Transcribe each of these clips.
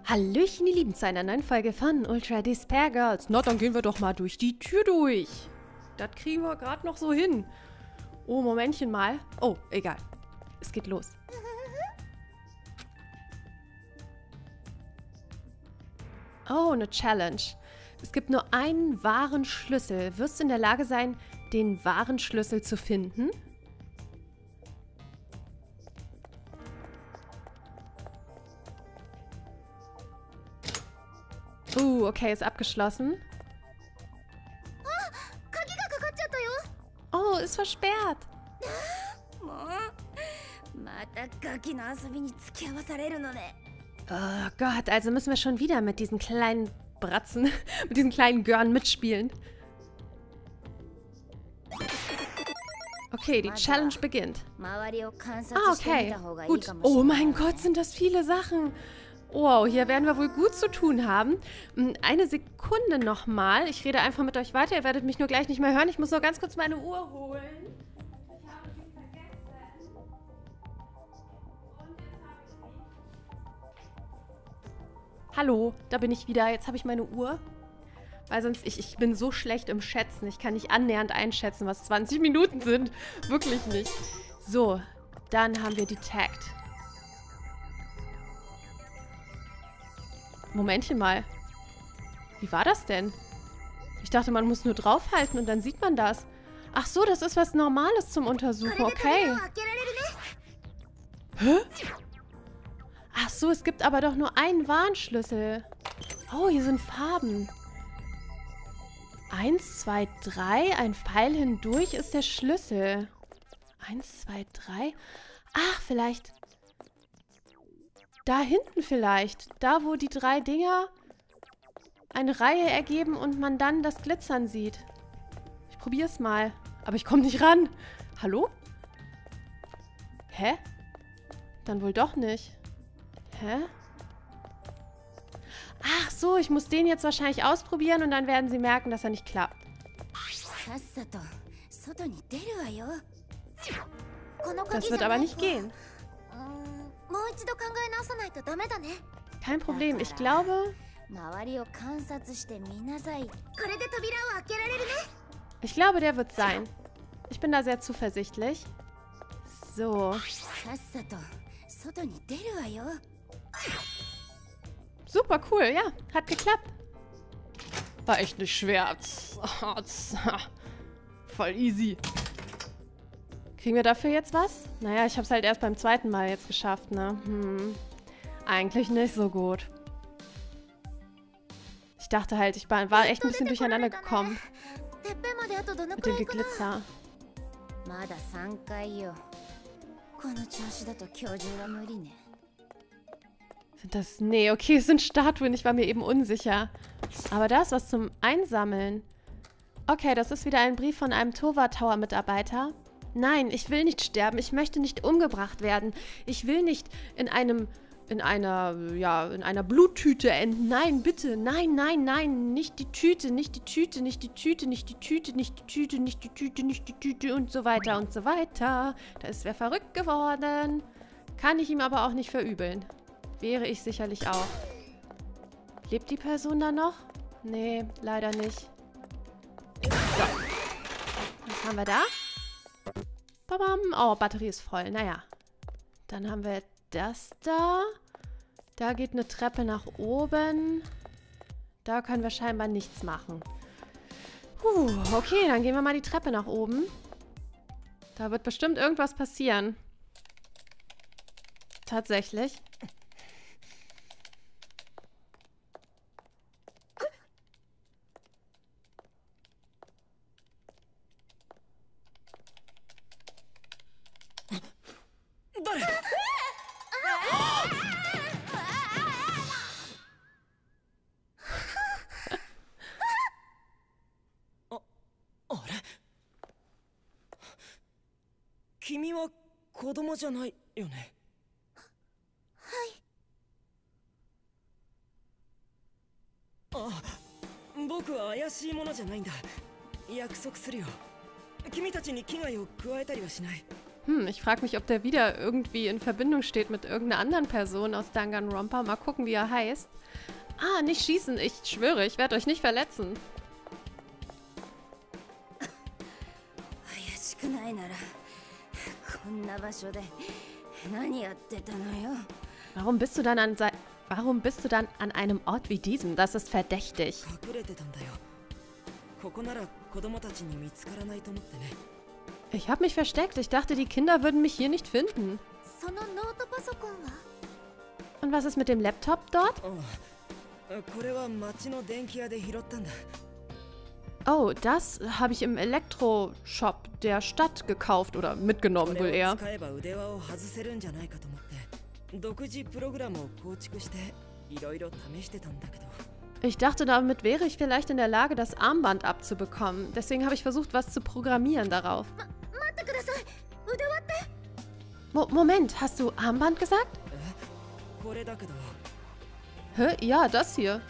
Hallöchen, ihr Lieben, zu einer neuen Folge von Ultra Despair Girls. Na, dann gehen wir doch mal durch die Tür durch. Das kriegen wir gerade noch so hin. Oh, Momentchen mal. Oh, egal. Es geht los. Oh, eine Challenge. Es gibt nur einen wahren Schlüssel. Wirst du in der Lage sein, den wahren Schlüssel zu finden? Okay, ist abgeschlossen. Oh, ist versperrt. Oh Gott, also müssen wir schon wieder mit diesen kleinen Bratzen, mit diesen kleinen Görn mitspielen. Okay, die Challenge beginnt. Ah, okay. Gut. Oh mein Gott, sind das viele Sachen. Wow, hier werden wir wohl gut zu tun haben. Eine Sekunde nochmal. Ich rede einfach mit euch weiter. Ihr werdet mich nur gleich nicht mehr hören. Ich muss nur ganz kurz meine Uhr holen. Ich habe sie vergessen. Und jetzt habe ich sie. Hallo, da bin ich wieder. Jetzt habe ich meine Uhr. Weil sonst, ich bin so schlecht im Schätzen. Ich kann nicht annähernd einschätzen, was 20 Minuten sind. Wirklich nicht. So, dann haben wir Detect. Momentchen mal. Wie war das denn? Ich dachte, man muss nur draufhalten und dann sieht man das. Ach so, das ist was Normales zum Untersuchen. Okay. Hä? Ach so, es gibt aber doch nur einen Warnschlüssel. Oh, hier sind Farben. 1, 2, 3. Ein Pfeil hindurch ist der Schlüssel. 1, 2, 3. Ach, vielleicht... Da hinten vielleicht. Da, wo die 3 Dinger eine Reihe ergeben und man dann das Glitzern sieht. Ich probiere es mal. Aber ich komme nicht ran. Hallo? Hä? Dann wohl doch nicht. Hä? Ach so, ich muss den jetzt wahrscheinlich ausprobieren und dann werden sie merken, dass er nicht klappt. Das wird aber nicht gehen. Kein Problem, ich glaube... Ich glaube, der wird sein. Ich bin da sehr zuversichtlich. So. Super cool, ja. Hat geklappt. War echt nicht schwer. Voll easy. Kriegen wir dafür jetzt was? Naja, ich habe es halt erst beim zweiten Mal jetzt geschafft, ne? Eigentlich nicht so gut. Ich dachte halt, ich war echt ein bisschen durcheinander gekommen. Mit dem Geglitzer. Sind das... Nee, okay, es sind Statuen. Ich war mir eben unsicher. Aber da ist was zum Einsammeln. Okay, das ist wieder ein Brief von einem Towa Tower Mitarbeiter. Nein, ich will nicht sterben. Ich möchte nicht umgebracht werden. Ich will nicht in einer Bluttüte enden. Nein, bitte. Nein, nein, nein. Nicht die Tüte, nicht die Tüte, nicht die Tüte, nicht die Tüte, nicht die Tüte, nicht die Tüte, nicht die Tüte und so weiter und so weiter. Da ist wer verrückt geworden. Kann ich ihm aber auch nicht verübeln. Wäre ich sicherlich auch. Lebt die Person da noch? Nee, leider nicht. So. Was haben wir da? Babam. Oh, Batterie ist voll. Naja. Dann haben wir das da. Da geht eine Treppe nach oben. Da können wir scheinbar nichts machen. Okay, dann gehen wir mal die Treppe nach oben. Da wird bestimmt irgendwas passieren. Tatsächlich. Kimi wa kodomoじゃないよね。はい。あ、僕は怪しいものじゃないんだ。約束するよ。君たちに危害を加えたりはしない。 Ich frage mich, ob der wieder irgendwie in Verbindung steht mit irgendeiner anderen Person aus Danganronpa. Mal gucken, wie er heißt. Ah, nicht schießen. Ich schwöre, ich werde euch nicht verletzen. 怪しくないならこんな場所で何やってたのよ。 Warum bist du dann an einem Ort wie diesem? Das ist verdächtig. 隠れてたんだよ。ここなら子供たちに見つからないと思ってね。 Ich habe mich versteckt. Ich dachte, die Kinder würden mich hier nicht finden. そのノートパソコンは Und was ist mit dem Laptop dort? これは町の電気屋で拾ったんだ。 Oh, das habe ich im Elektroshop der Stadt gekauft oder mitgenommen, こ wohl れを eher. 使えば腕輪を外せるんじゃないかと思って独自プログラムを構築していろいろ試してたんだけど。 Ich dachte, damit wäre ich vielleicht in der Lage, das Armband abzubekommen. Deswegen habe ich versucht, was zu programmieren darauf. 待ってください。腕輪って Moment, hast du Armband gesagt? これだけど Hä? Ja, das hier.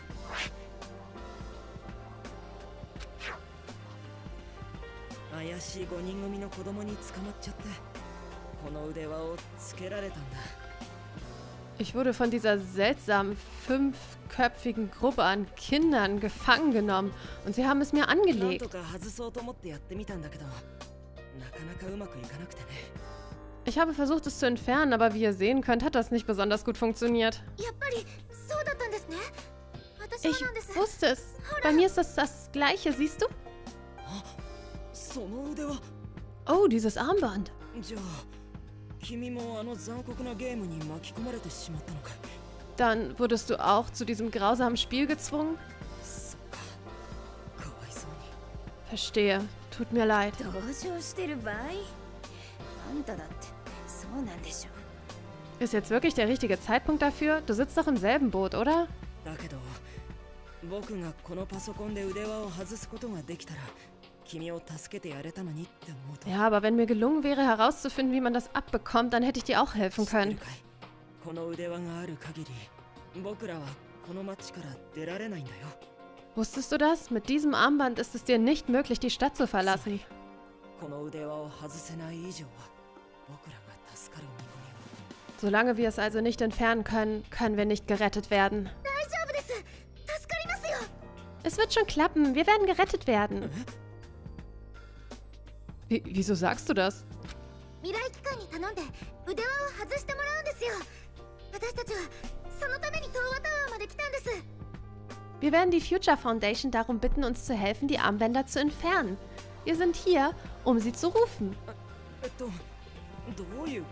怪しい5人組の子供に捕まっちゃってこの腕輪をつけられたんだ。 Ich wurde von dieser seltsamen 5-köpfigen Gruppe an Kindern gefangen genommen und sie haben es mir なん angelegt. とか外そうと思ってやってみたんだけどなかなかうまくいかなくてね。 Ich habe versucht, es zu entfernen, aber wie ihr sehen könnt, hat das nicht besonders gut funktioniert. やっぱりそうだったんですね。私も Ich なんです。 wusste es. Bei mir ist das Gleiche, siehst du? その腕輪 Oh, dieses Armband. じゃあ君もあの残酷なゲームに巻き込まれてしまったのかい。 Dann wurdest du auch zu diesem grausamen Spiel gezwungen? そっかかわいそうに。 Verstehe. Tut mir leid. 同情してる場合あんただってそうなんでしょ。 Ist jetzt wirklich der richtige Zeitpunkt dafür? Du sitzt doch im selben Boot, oder? だけど僕がこのパソコンで腕輪を外すことができたら君を助けてやれたのにって思うと。 Ja, aber wenn mir gelungen wäre, herauszufinden, wie man das abbekommt, dann hätte ich dir auch helfen 知ってる können. かいこの腕輪がある限り僕らはこの町から出られないんだよ。 Wusstest du das? Mit diesem Armband ist es dir nicht möglich, die Stadt zu verlassen. この腕輪を外せない以上は僕らが助かる見込みは。 Solange wir es also nicht entfernen können, können wir nicht gerettet werden. 大丈夫です。助かりますよ。 Es wird schon klappen. Wir werden gerettet werden. Wieso sagst du das? 未来機関に頼んで腕輪を外してもらうんですよ。私たちはそのために東和タワーまで来たんです。 Wir werden die Future Foundation darum bitten, uns zu helfen, die Armbänder zu entfernen. Wir sind hier, um sie zu rufen. どういうこと？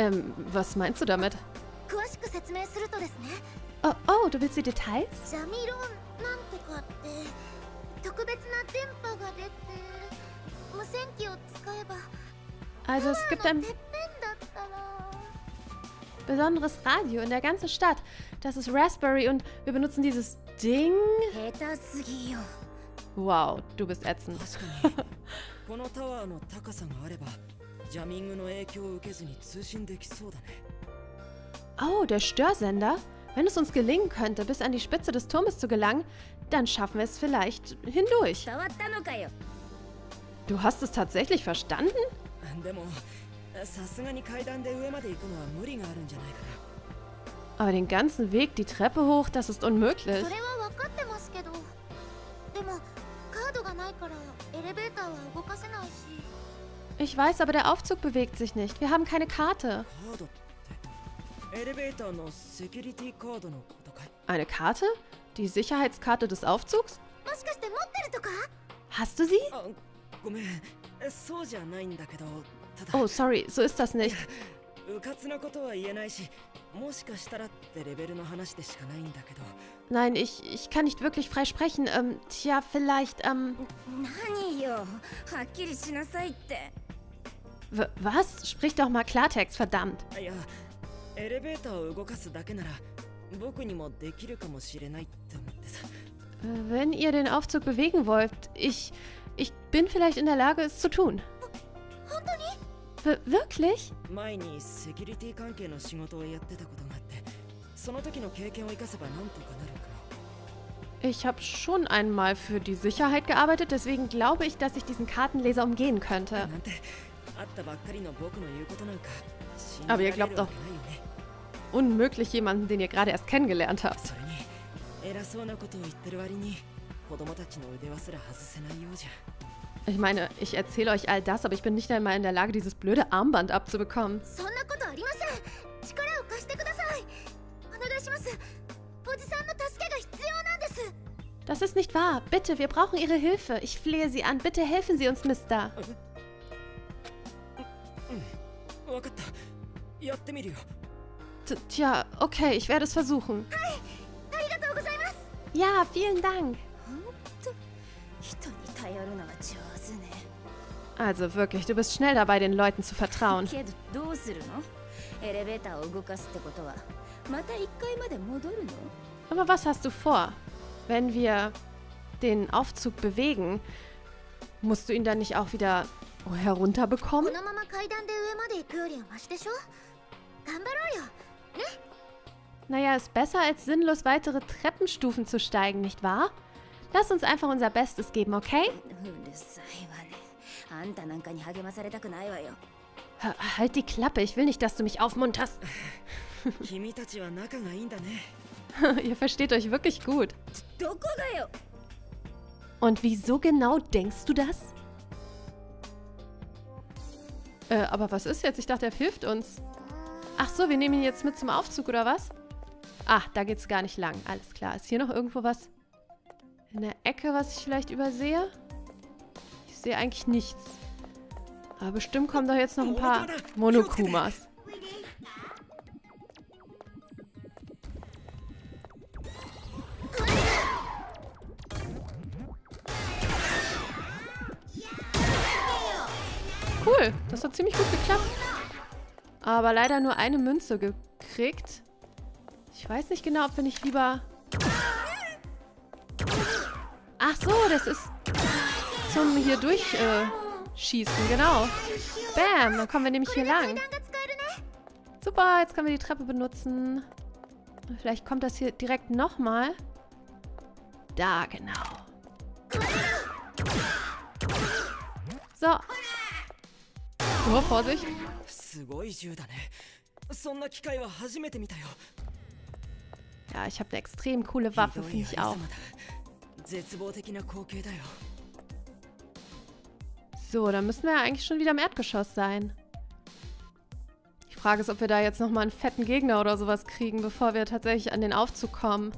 Was meinst du damit? 詳しく説明するとですね。 Oh, du willst die Details? ジャミロンなんとかって特別な電波が出て無線機を使えば Also es gibt タワー ein のてっぺんだったら besonderes Radio in der ganzen Stadt. Das ist Raspberry und wir benutzen dieses Ding. 下手すぎよ。 Wow, du bist ätzend. 確かにこのタワーの高さがあればジャミングの影響を受けずに通信できそうだね。 Oh, der Störsender? Wenn es uns gelingen könnte, bis an die Spitze des Turmes zu gelangen, dann schaffen wir es vielleicht hindurch. 伝わったのかよ。 Du hast es tatsächlich verstanden? でもさすがに階段で上まで行くのは無理があるんじゃないかな。 Aber den ganzen Weg die Treppe hoch, das ist unmöglich. それは分かってますけど。でもカードがないからエレベーターは動かせないし。 Ich weiß, aber der Aufzug bewegt sich nicht. Wir haben keine Karte. カードってエレベーターのセキュリティカードのことかい？ Eine Karte? Die Sicherheitskarte des Aufzugs? もしかして持ってるとか？ Hast du sie? あ、ごめん、そうじゃないんだけど、ただ Oh, sorry, so ist das nicht. うかつなことは言えないし、もしかしたらってレベルの話でしかないんだけど。 Nein, ich kann nicht wirklich frei sprechen. Tja, vielleicht, 何よ、はっきりしなさいって。 Was? Sprich doch mal Klartext, verdammt. いや、エレベーターを動かすだけなら僕にもできるかもしれないって思ってさ。 Wenn ihr den Aufzug bewegen wollt, ich bin vielleicht in der Lage, es zu tun. 本当に？ Wirklich? 前にセキュリティ関係の仕事をやってたことがあって、その時の経験を生かせばなんとかなるかも。 Ich habe schon einmal für die Sicherheit gearbeitet, deswegen glaube ich, dass ich diesen Kartenleser umgehen könnte. なんて Aber ihr glaubt doch unmöglich jemanden, den ihr gerade erst kennengelernt habt. Ich meine, ich erzähle euch all das, aber ich bin nicht einmal in der Lage, dieses blöde Armband abzubekommen. Das ist nicht wahr. Bitte, wir brauchen Ihre Hilfe. Ich flehe Sie an. Bitte helfen Sie uns, Mister. Tja, okay, ich werde es versuchen. Ja, vielen Dank. Also wirklich, du bist schnell dabei, den Leuten zu vertrauen. Aber was hast du vor? Wenn wir den Aufzug bewegen, musst du ihn dann nicht auch wieder herunterbekommen? Naja, ist besser, als sinnlos weitere Treppenstufen zu steigen, nicht wahr? Lass uns einfach unser Bestes geben, okay? Halt die Klappe, ich will nicht, dass du mich aufmunterst. Ihr versteht euch wirklich gut. Und wieso genau denkst du das? Aber was ist jetzt? Ich dachte, er hilft uns. Ach so, wir nehmen ihn jetzt mit zum Aufzug, oder was? Ah, da geht's gar nicht lang. Alles klar. Ist hier noch irgendwo was in der Ecke, was ich vielleicht übersehe? Ich sehe eigentlich nichts. Aber bestimmt kommen doch jetzt noch ein paar Monokumas. Cool, das hat ziemlich gut geklappt. Aber leider nur eine Münze gekriegt. Ich weiß nicht genau, ob wir nicht lieber... Ach so, das ist zum hier durchschießen, genau. Bam, dann kommen wir nämlich hier lang. Super, jetzt können wir die Treppe benutzen. Vielleicht kommt das hier direkt nochmal. Da, genau. So. Oh, Vorsicht. Ja, ich habe eine extrem coole Waffe, finde ich auch. So, dann müssen wir ja eigentlich schon wieder im Erdgeschoss sein. Die Frage ist, ob wir da jetzt nochmal einen fetten Gegner oder sowas kriegen, bevor wir tatsächlich an den Aufzug kommen.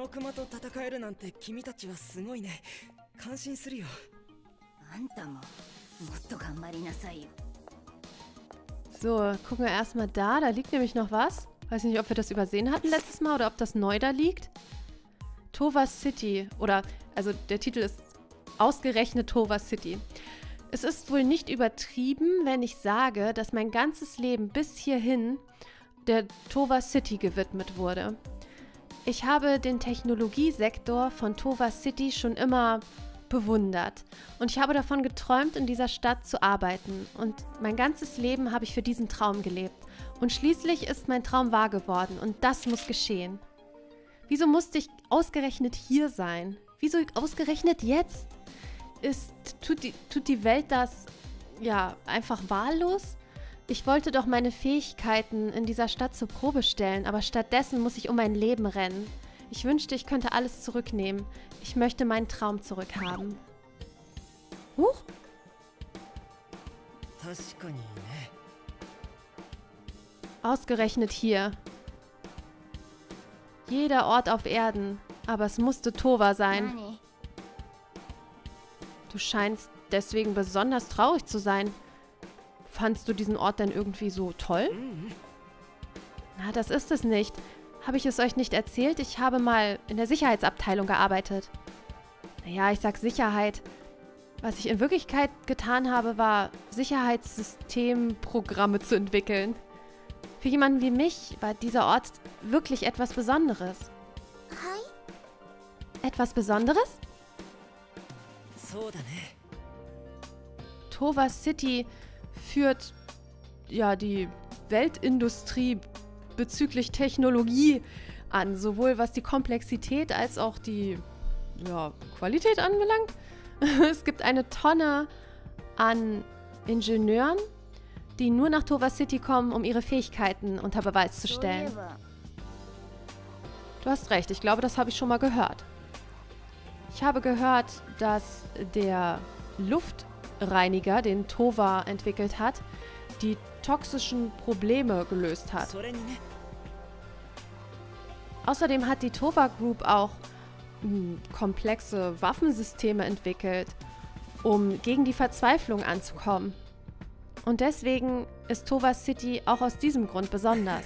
So, gucken wir erstmal da. Da liegt nämlich noch was. Weiß nicht, ob wir das übersehen hatten letztes Mal oder ob das neu da liegt. Towa City. Oder, also der Titel ist ausgerechnet Towa City. Es ist wohl nicht übertrieben, wenn ich sage, dass mein ganzes Leben bis hierhin der Towa City gewidmet wurde. Ich habe den Technologiesektor von Towa City schon immer bewundert. Und ich habe davon geträumt, in dieser Stadt zu arbeiten. Und mein ganzes Leben habe ich für diesen Traum gelebt. Und schließlich ist mein Traum wahr geworden. Und das muss geschehen. Wieso musste ich ausgerechnet hier sein? Wieso ausgerechnet jetzt? Tut die Welt das, ja, einfach wahllos? Ich wollte doch meine Fähigkeiten in dieser Stadt zur Probe stellen, aber stattdessen muss ich um mein Leben rennen. Ich wünschte, ich könnte alles zurücknehmen. Ich möchte meinen Traum zurückhaben. Huch! Ausgerechnet hier. Jeder Ort auf Erden, aber es musste Towa sein. Du scheinst deswegen besonders traurig zu sein. Fandst du diesen Ort denn irgendwie so toll? Na, das ist es nicht. Habe ich es euch nicht erzählt? Ich habe mal in der Sicherheitsabteilung gearbeitet. Naja, ich sag Sicherheit. Was ich in Wirklichkeit getan habe, war, Sicherheitssystemprogramme zu entwickeln. Für jemanden wie mich war dieser Ort wirklich etwas Besonderes. Etwas Besonderes? Towa City führt ja die Weltindustrie bezüglich Technologie an, sowohl was die Komplexität als auch die Qualität anbelangt. Es gibt eine Tonne an Ingenieuren, die nur nach Towa City kommen, um ihre Fähigkeiten unter Beweis zu そういえ stellen. ば Du hast recht, ich glaube, das habe ich schon mal gehört. Ich habe gehört, dass der Luftreiniger, den Towa entwickelt hat, die toxischen Probleme gelöst hat. それにね Außerdem hat die Towa Group auch komplexe Waffensysteme entwickelt, um gegen die Verzweiflung anzukommen. Und deswegen ist Towa City auch aus diesem Grund besonders.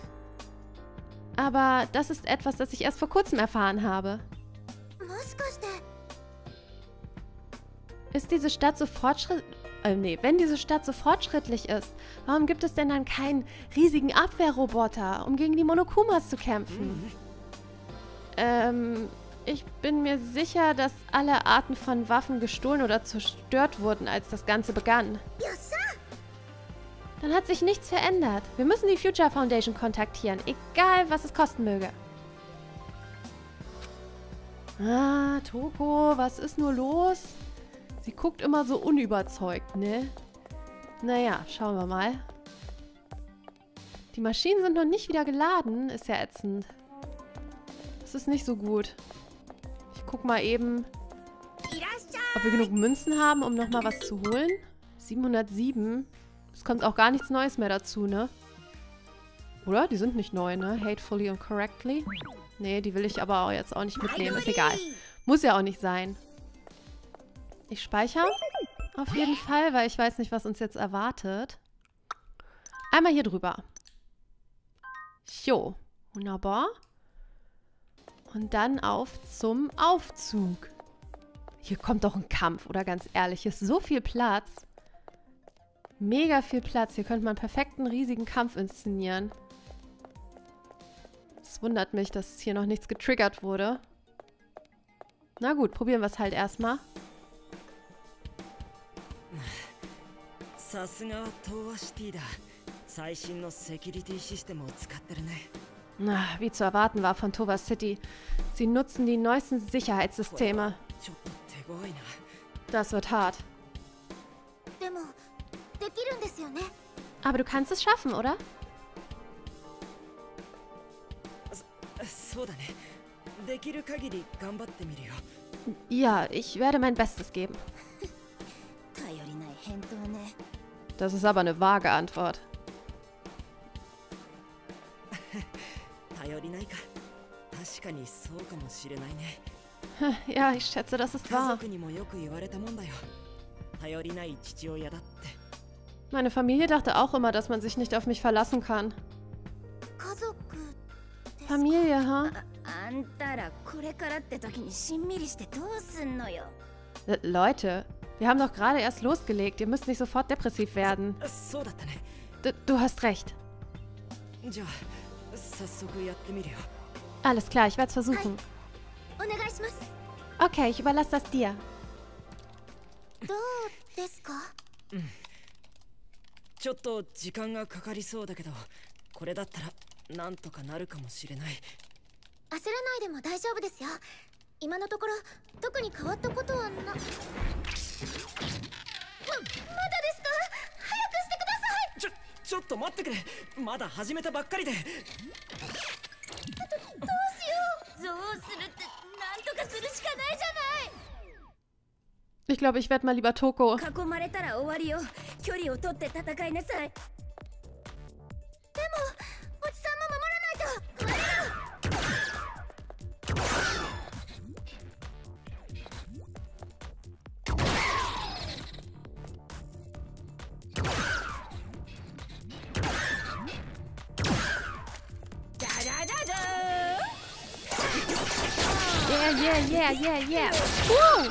Aber das ist etwas, das ich erst vor kurzem erfahren habe. もしかして Ist diese Stadt so wenn diese Stadt so fortschrittlich ist, warum gibt es denn dann keinen riesigen Abwehrroboter, um gegen die Monokumas zu kämpfen? Ich bin mir sicher, dass alle Arten von Waffen gestohlen oder zerstört wurden, als das Ganze begann. よっしゃ Dann hat sich nichts verändert. Wir müssen die Future Foundation kontaktieren, egal was es kosten möge. Ah, Toko, was ist nur los? Sie guckt immer so unüberzeugt, ne? Naja, schauen wir mal. Die Maschinen sind noch nicht wieder geladen. Ist ja ätzend. Das ist nicht so gut. Ich guck mal eben, いらっしゃ ob wir genug Münzen haben, um nochmal was zu holen. 707. Es kommt auch gar nichts Neues mehr dazu, ne? Oder? Die sind nicht neu, ne? Hatefully und Correctly. Nee, die will ich aber auch jetzt auch nicht mitnehmen. Ist egal. Muss ja auch nicht sein. Ich speichere auf jeden Fall, weil ich weiß nicht, was uns jetzt erwartet. Einmal hier drüber. Jo, wunderbar. Und dann auf zum Aufzug. Hier kommt doch ein Kampf, oder ganz ehrlich, hier ist so viel Platz. Mega viel Platz. Hier könnte man perfekt einen riesigen Kampf inszenieren. Es wundert mich, dass hier noch nichts getriggert wurde. Na gut, probieren wir es halt erstmal. さすがは東和シティだ最新のセキュリティシステムを使ってるね Na, wie zu erwarten war von Towa City. Sie nutzen die neuesten Sicherheitssysteme. ちょっと手強いな Das wird hart. でもできるんですよね Aber du kannst es schaffen, oder? そうだねできる限り頑張ってみるよ Ja, ich werde mein Bestes geben. 頼りない返答ね Das ist aber eine vage Antwort. 頼りないか確かにそうかもしれないね Ja, ich schätze, das ist 家 wahr. 族にもよく言われたもんだよ頼りない父親だって Meine Familie dachte auch immer, dass man sich nicht auf mich verlassen kann. 家族ですか Familie, ha? あんたらこれからって時にしんみりしてどうすんのよ Leute, wir haben doch gerade erst losgelegt. Ihr müsst nicht sofort depressiv werden. そうだったね Du hast recht. じゃあ早速やってみるよ Alles klar, ich werde es versuchen. お願いします Okay, ich überlasse das dir. どうですかちょっと時間がかかりそうだけどこれだったらなんとかなるかもしれない焦らないでも大丈夫ですよ今のところ特に変わったことはまだですか早くしてくださいちょっと待ってくれまだ始めたばっかりでどうしようどうするってなんとかするしかないじゃない Ich glaube, ich werde mal lieber Toko. 囲まれたら終わりよ距離を取って戦いなさいでもおじさんも守らないと我ら Yeah. Woo!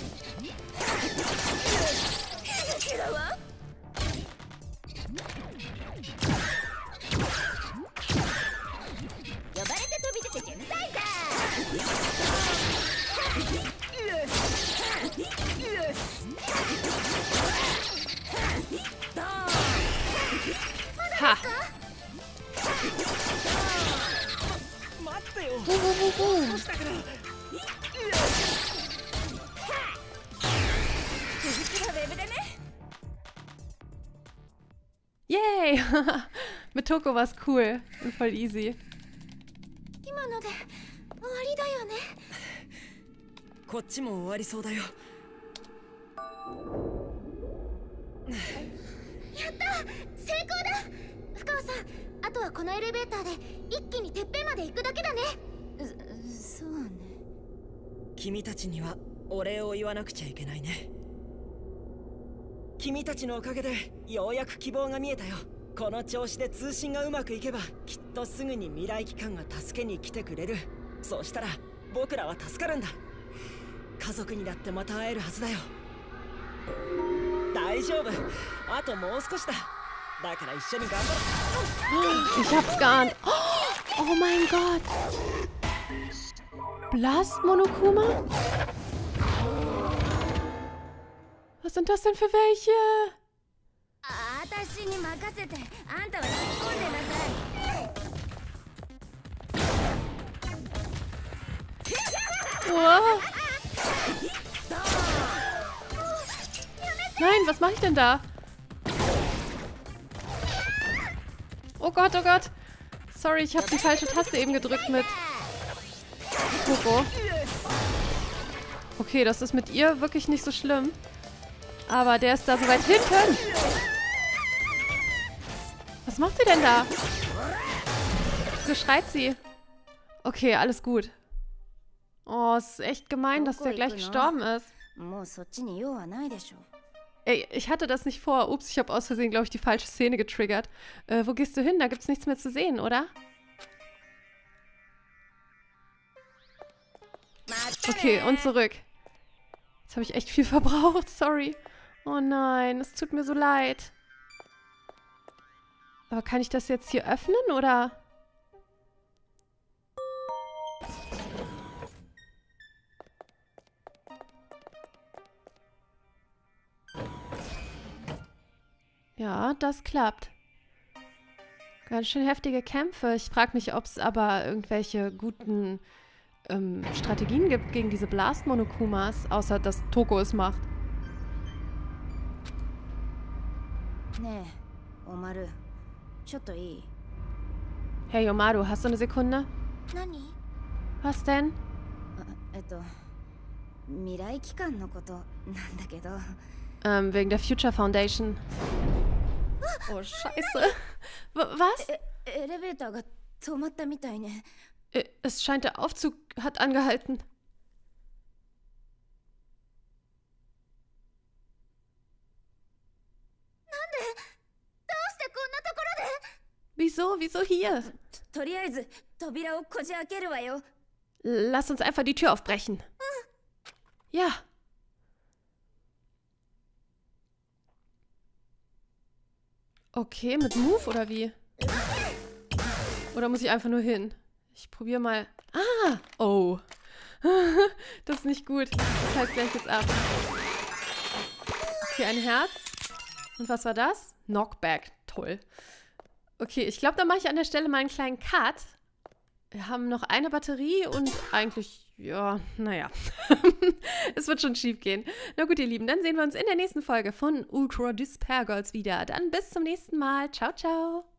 だわ呼ばれて飛び出てジェムサイダー Ha! 待ってよ Boom. したから続きはウェブでね Yay! Mit Toko war es cool und voll easy. 今ので終わりだよね。 こっちも終わりそうだよ。 やった、成功だ。深尾さん、あとはこのエレベーターで一気にてっぺんまで行くだけだね。そうね。 君たちにはお礼を言わなくちゃいけないね。君たちのおかげでようやく希望が見えたよ。この調子で通信がうまくいけばきっとすぐに未来機関が助けに来てくれる。そうしたら僕らは助かるんだ。家族にだってまた会えるはずだよ。大丈夫、あともう少しだ。だから一緒に頑張ろう。 Ich hab's geahnt. Oh mein Gott. Blast Monokuma? Was sind das denn für welche? 私に任せて、あんたは突っ込んでなさい。 Wow. Nein, was mache ich denn da? Oh Gott, oh Gott. Sorry, ich habe die falsche Taste eben gedrückt mit Toko. Okay, das ist mit ihr wirklich nicht so schlimm. Aber der ist da so weit hinten. Was macht sie denn da? Wieso schreit sie? Okay, alles gut. Oh, es ist echt gemein, dass der gleich gestorben ist. Ey, ich hatte das nicht vor. Ups, ich habe aus Versehen, glaube ich, die falsche Szene getriggert. Wo gehst du hin? Da gibt's nichts mehr zu sehen, oder? Okay, und zurück. Jetzt habe ich echt viel verbraucht. Sorry. Oh nein, es tut mir so leid. Aber kann ich das jetzt hier öffnen, oder? Ja, das klappt. Ganz schön heftige Kämpfe. Ich frage mich, ob es aber irgendwelche guten Strategien gibt gegen diese Blast-Monokumas, außer dass Toko es macht. Nee, Omaru, ちょっといい? Hey Omaru, hast du eine Sekunde? 何? Was denn? 未来機関のことなんだけど。 Wegen der Future Foundation. Oh, scheiße. Was? エレベーターが止まったみたいね。 Es scheint, der Aufzug hat angehalten. Wieso? Wieso hier? とりあえず扉をこじ開けるわよ。 Lass uns einfach die Tür aufbrechen. Ja. Okay, mit Move oder wie? Oder muss ich einfach nur hin? Ich probiere mal. Ah! Oh. Das ist nicht gut. Das heißt gleich jetzt ab. Okay, ein Herz. Und was war das? Knockback. Toll. Okay, ich glaube, da mache ich an der Stelle mal einen kleinen Cut. Wir haben noch eine Batterie und eigentlich, ja, naja. Es wird schon schief gehen. Na gut, ihr Lieben, dann sehen wir uns in der nächsten Folge von Ultra Despair Girls wieder. Dann bis zum nächsten Mal. Ciao, ciao.